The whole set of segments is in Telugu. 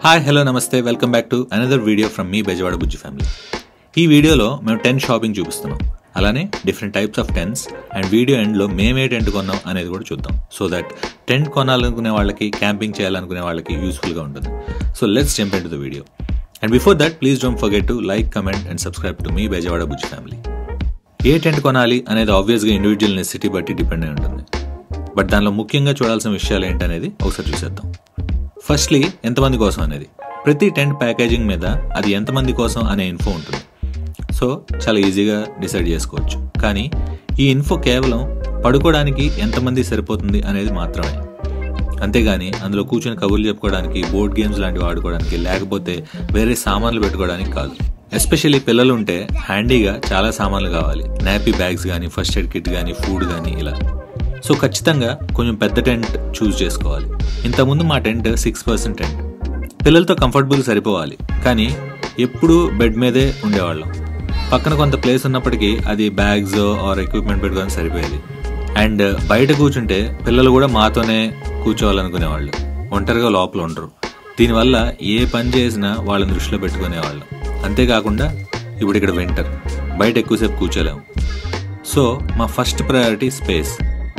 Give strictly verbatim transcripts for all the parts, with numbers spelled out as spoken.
హాయ్ హలో నమస్తే welcome back to another video from మీ బెజవాడ బుజ్జి ఫ్యామిలీ. ఈ వీడియోలో మేము టెంట్ షాపింగ్ చూపిస్తున్నాం, అలానే different types of tents and video ఎండ్లో మేమే టెంట్ కొన్నాం అనేది కూడా చూద్దాం. సో దట్ టెంట్ కొనాలనుకునే వాళ్ళకి, క్యాంపింగ్ చేయాలనుకునే వాళ్ళకి యూస్ఫుల్గా ఉంటుంది. So let's jump into the video. And before that please don't forget to like, comment and subscribe to మీ బెజవాడ బుజ్జి ఫ్యామిలీ. ఏ టెంట్ కొనాలి అనేది ఆబ్వియస్గా ఇండివిజువల్ నెసిటీ బట్టి డిపెండ్ అయి ఉంటుంది. బట్ దానిలో ముఖ్యంగా చూడాల్సిన విషయాలు ఏంటనేది ఒకసారి చూసేద్దాం. ఫస్ట్లీ ఎంతమంది కోసం అనేది. ప్రతి టెంట్ ప్యాకేజింగ్ మీద అది ఎంతమంది కోసం అనే ఇన్ఫో ఉంటుంది. సో చాలా ఈజీగా డిసైడ్ చేసుకోవచ్చు. కానీ ఈ ఇన్ఫో కేవలం పడుకోవడానికి ఎంతమంది సరిపోతుంది అనేది మాత్రమే. అంతేగాని అందులో కూర్చొని కబుర్లు చెప్పుకోవడానికి, బోర్డ్ గేమ్స్ లాంటివి ఆడుకోవడానికి, లేకపోతే వేరే సామాన్లు పెట్టుకోవడానికి కాదు. ఎస్పెషల్లీ పిల్లలు ఉంటే హ్యాండీగా చాలా సామాన్లు కావాలి. నాపీ బ్యాగ్స్ కానీ, ఫస్ట్ ఎయిడ్ కిట్ కానీ, ఫుడ్ కానీ ఇలా. సో ఖచ్చితంగా కొంచెం పెద్ద టెంట్ చూస్ చేసుకోవాలి. ఇంతకుముందు మా టెంట్ సిక్స్ పర్సెంట్ టెంట్. పిల్లలతో కంఫర్టబుల్ సరిపోవాలి, కానీ ఎప్పుడూ బెడ్ మీదే ఉండేవాళ్ళం. పక్కన కొంత ప్లేస్ ఉన్నప్పటికీ అది బ్యాగ్స్ ఆర్ ఎక్విప్మెంట్ పెట్టుకొని సరిపోయేది. అండ్ బయట కూర్చుంటే పిల్లలు కూడా మాతోనే కూర్చోవాలనుకునేవాళ్ళు, ఒంటరిగా లోపల ఉండరు. దీనివల్ల ఏ పని చేసినా వాళ్ళని దృష్టిలో పెట్టుకునేవాళ్ళం. అంతేకాకుండా ఇప్పుడు ఇక్కడ వింటర్, బయట ఎక్కువసేపు కూర్చోలేము. సో మా ఫస్ట్ ప్రయారిటీ స్పేస్.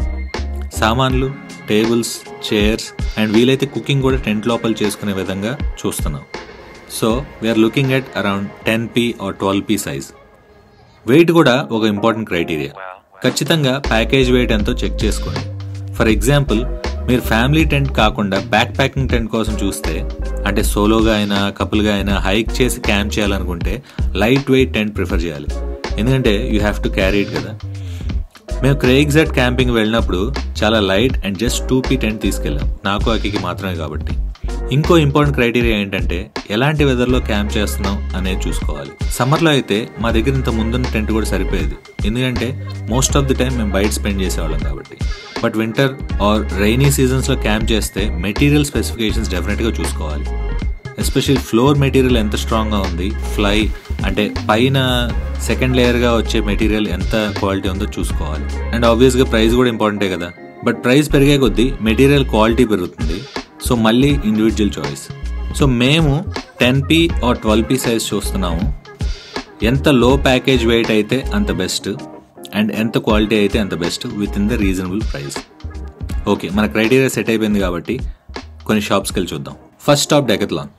సామాన్లు, టేబుల్స్, చైర్స్ అండ్ వీలైతే కుకింగ్ కూడా టెంట్ లోపల చేసుకునే విధంగా చూస్తున్నాం. So we're looking at around ten P or twelve P size. Weight కూడా ఒక ఇంపార్టెంట్ క్రైటీరియా. ఖచ్చితంగా ప్యాకేజ్ వెయిట్ ఎంతో చెక్ చేసుకోండి. ఫర్ ఎగ్జాంపుల్, మీరు ఫ్యామిలీ టెంట్ కాకుండా బ్యాక్ ప్యాకింగ్ టెంట్ కోసం చూస్తే, అంటే సోలోగా అయినా కపుల్గా అయినా హైక్ చేసి క్యాంప్ చేయాలనుకుంటే లైట్ వెయిట్ టెంట్ ప్రిఫర్ చేయాలి. ఎందుకంటే you have to carry it కదా. మేము క్రేగ్జెట్ క్యాంపింగ్ వెళ్ళినప్పుడు చాలా light and just two P tent తీసుకెళ్ళాం, నాకు అక్కికి మాత్రమే కాబట్టి. ఇంకో ఇంపార్టెంట్ క్రైటీరియా ఏంటంటే ఎలాంటి వెదర్లో క్యాంప్ చేస్తున్నాం అనేది చూసుకోవాలి. సమ్మర్లో అయితే మా దగ్గర ఇంత ముందున్న టెంట్ కూడా సరిపోయేది, ఎందుకంటే మోస్ట్ ఆఫ్ ది టైం మేము బయట స్పెండ్ చేసేవాళ్ళం కాబట్టి. బట్ వింటర్ ఆర్ రైనీ సీజన్స్లో క్యాంప్ చేస్తే మెటీరియల్ స్పెసిఫికేషన్స్ డెఫినెట్గా చూసుకోవాలి. ఎస్పెషల్లీ ఫ్లోర్ మెటీరియల్ ఎంత స్ట్రాంగ్గా ఉంది, ఫ్లై అంటే పైన సెకండ్ లేయర్గా వచ్చే మెటీరియల్ ఎంత క్వాలిటీ ఉందో చూసుకోవాలి. అండ్ ఆబ్వియస్గా ప్రైస్ కూడా ఇంపార్టెంటే కదా. బట్ ప్రైస్ పెరిగే కొద్దీ మెటీరియల్ క్వాలిటీ పెరుగుతుంది. సో మళ్ళీ ఇండివిజువల్ చాయిస్. సో మేము ten P or twelve P size చూస్తున్నాము. ఎంత లో ప్యాకేజ్ వెయిట్ అయితే అంత బెస్ట్, అండ్ ఎంత క్వాలిటీ అయితే అంత best with in the reasonable price. Okay, మన క్రైటీరియా సెట్ అయిపోయింది కాబట్టి కొన్ని షాప్స్కి వెళ్ళి చూద్దాం. First stop Decathlon.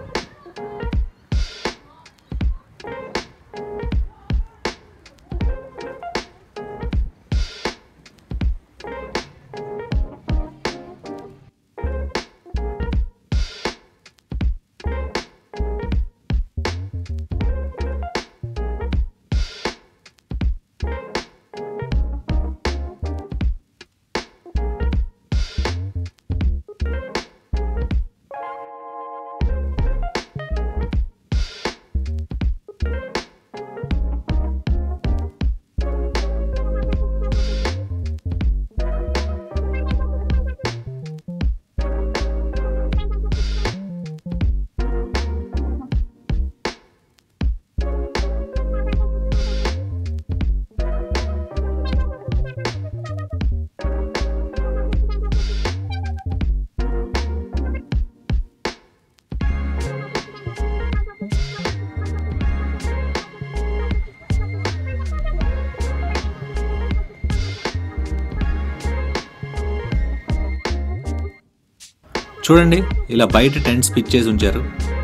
చూడండి, ఇలా బయట టెంట్స్ పిచ్ చేసి ఉంచారు.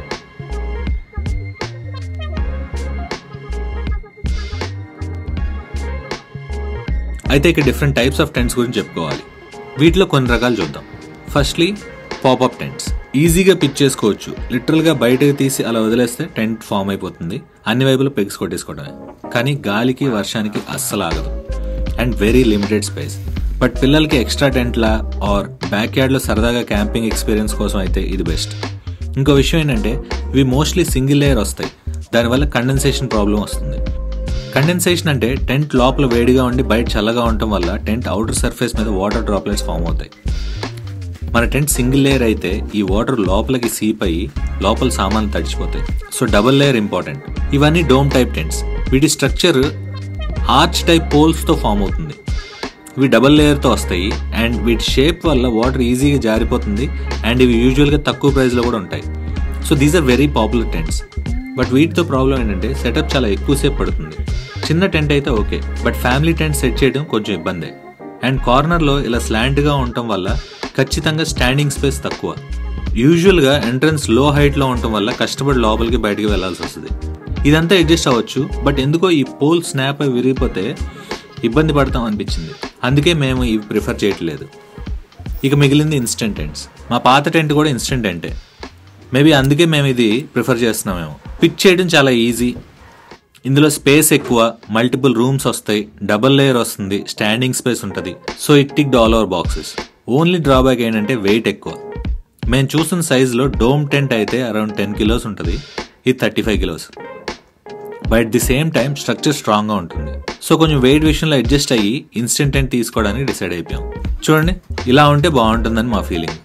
అయితే ఇక్కడ డిఫరెంట్ టైప్స్ ఆఫ్ టెంట్స్ గురించి చెప్పుకోవాలి. వీటిలో కొన్ని రకాలు చూద్దాం. Firstly pop up tents. ఈజీగా పిచ్ చేసుకోవచ్చు. లిటరల్గా బయటకు తీసి అలా వదిలేస్తే టెంట్ ఫామ్ అయిపోతుంది. అన్ని వైపులు పెగ్స్ కొట్టేసుకోవడమే. కానీ గాలికి, వర్షానికి అస్సలు ఆగదు. And very limited space. But పిల్లలకి ఎక్స్ట్రా టెంట్లా ఆర్ బ్యాక్ యార్డ్లో సరదాగా క్యాంపింగ్ ఎక్స్పీరియన్స్ కోసం అయితే ఇది బెస్ట్. ఇంకో విషయం ఏంటంటే ఇవి మోస్ట్లీ సింగిల్ లేయర్ వస్తాయి. దానివల్ల కండెన్సేషన్ ప్రాబ్లం వస్తుంది. కండెన్సేషన్ అంటే టెంట్ లోపల వేడిగా ఉండి బయట చల్లగా ఉండటం వల్ల టెంట్ అవుటర్ సర్ఫేస్ మీద వాటర్ డ్రాప్లెట్స్ ఫామ్ అవుతాయి. మన టెంట్ సింగిల్ లేయర్ అయితే ఈ వాటర్ లోపలికి సీప్ అయ్యి లోపల సామాన్లు తడిచిపోతాయి. So double layer important. ఇవన్నీ డోమ్ టైప్ టెంట్స్. వీటి స్ట్రక్చర్ ఆర్చ్ టైప్ పోల్స్తో ఫామ్ అవుతుంది. ఇవి డబల్ లేయర్తో వస్తాయి అండ్ వీటి షేప్ వల్ల వాటర్ ఈజీగా జారిపోతుంది అండ్ ఇవి యూజువల్గా తక్కువ ప్రైస్లో కూడా ఉంటాయి. So these are very popular tents. But వీటితో ప్రాబ్లం ఏంటంటే సెటప్ చాలా ఎక్కువసేపు పడుతుంది. చిన్న టెంట్ అయితే okay, but family tent set చేయడం కొంచెం ఇబ్బందే. అండ్ కార్నర్లో ఇలా స్లాంట్గా ఉండటం వల్ల ఖచ్చితంగా స్టాండింగ్ స్పేస్ తక్కువ. యూజువల్గా ఎంట్రన్స్ లో హైట్లో ఉండటం వల్ల కష్టపడి లోపలికి బయటికి వెళ్లాల్సి వస్తుంది. ఇదంతా అడ్జస్ట్ అవ్వచ్చు, బట్ ఎందుకో ఈ పోల్ స్నాప్ అయి విరిగిపోతే ఇబ్బంది పడతాం అనిపించింది. అందుకే మేము ఇవి ప్రిఫర్ చేయట్లేదు. ఇక మిగిలింది ఇన్స్టెంట్ టెంట్స్. మా పాత టెంట్ కూడా ఇన్స్టెంట్ టెంటే. మేబీ అందుకే మేము ఇది ప్రిఫర్ చేస్తున్నామేమో. పిచ్ చేయడం చాలా ఈజీ, ఇందులో స్పేస్ ఎక్కువ, మల్టిపుల్ రూమ్స్ వస్తాయి, డబుల్ లేయర్ వస్తుంది, స్టాండింగ్ స్పేస్ ఉంటుంది. So it ticked all our boxes. Only drawback ఏంటంటే వెయిట్ ఎక్కువ. మేము చూసిన సైజులో డోమ్ టెంట్ అయితే అరౌండ్ టెన్ కిలోస్ ఉంటుంది, ఇది thirty five kilos. But at the same time structure స్ట్రాంగ్గా ఉంటుంది. సో కొంచెం వెయిట్ విషయంలో అడ్జస్ట్ అయ్యి ఇన్స్టెంట్ టెంట్ తీసుకోవడానికి డిసైడ్ అయిపోయాం. చూడండి, ఇలా ఉంటే బాగుంటుందని మా ఫీలింగ్.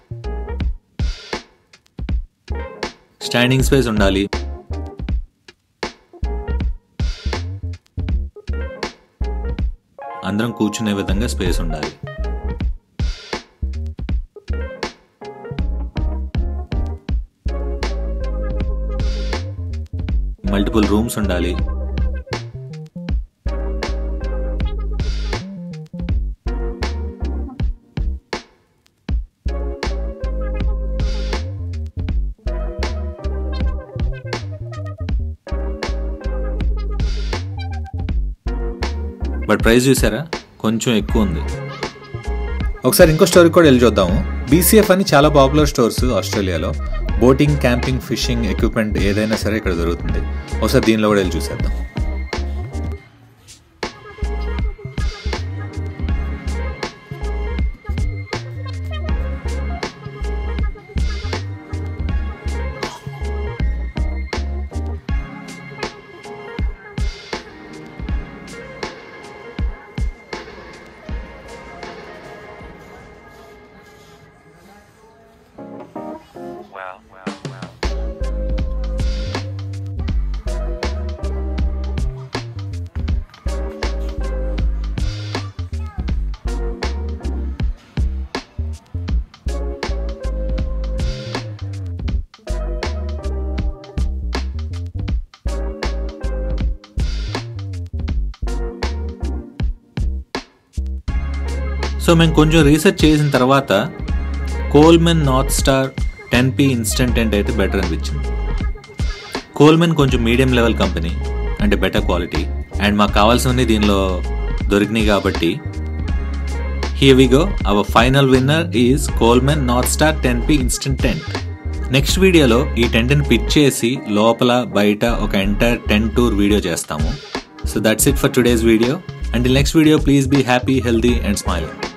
స్టాండింగ్ స్పేస్ ఉండాలి, అందరం కూర్చునే విధంగా స్పేస్ ఉండాలి, మల్టిపుల్ రూమ్స్ ఉండాలి, బట్ ప్రైస్ చూసారా, కొంచెం ఎక్కువ ఉంది. ఒకసారి ఇంకో స్టోరీ కూడా వెళ్ళి చూద్దాము. బీసీఎఫ్ అని చాలా పాపులర్ స్టోర్స్ ఆస్ట్రేలియాలో. బోటింగ్, క్యాంపింగ్, ఫిషింగ్ ఎక్విప్మెంట్ ఏదైనా సరే ఇక్కడ దొరుకుతుంది. ఒకసారి దీనిలో కూడా వెళ్ళి చూసేద్దాం. సో మేము కొంచెం రీసెర్చ్ చేసిన తర్వాత Coleman North Star ten P instant tent అయితే బెటర్ అనిపించింది. కోల్మెన్ కొంచెం మీడియం లెవెల్ కంపెనీ, అంటే బెటర్ క్వాలిటీ, అండ్ మాకు కావాల్సినవి దీనిలో దొరికినాయి కాబట్టి here we go. Our final winner is Coleman North Star ten P instant tent. Next వీడియోలో ఈ టెంట్ని పిచ్ చేసి లోపల బయట ఒక ఎంటైర్ టెంట్ టూర్ వీడియో చేస్తాము. So that's it for today's video. Until next video, please be happy, healthy and smiling.